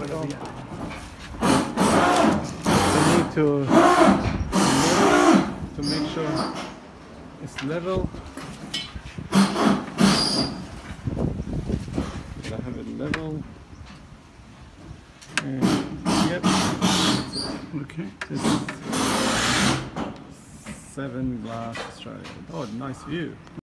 level. Yeah. We need to make sure it's level. Gotta have it level. And yep. Okay. This is 7 glass Australia. Oh, nice view.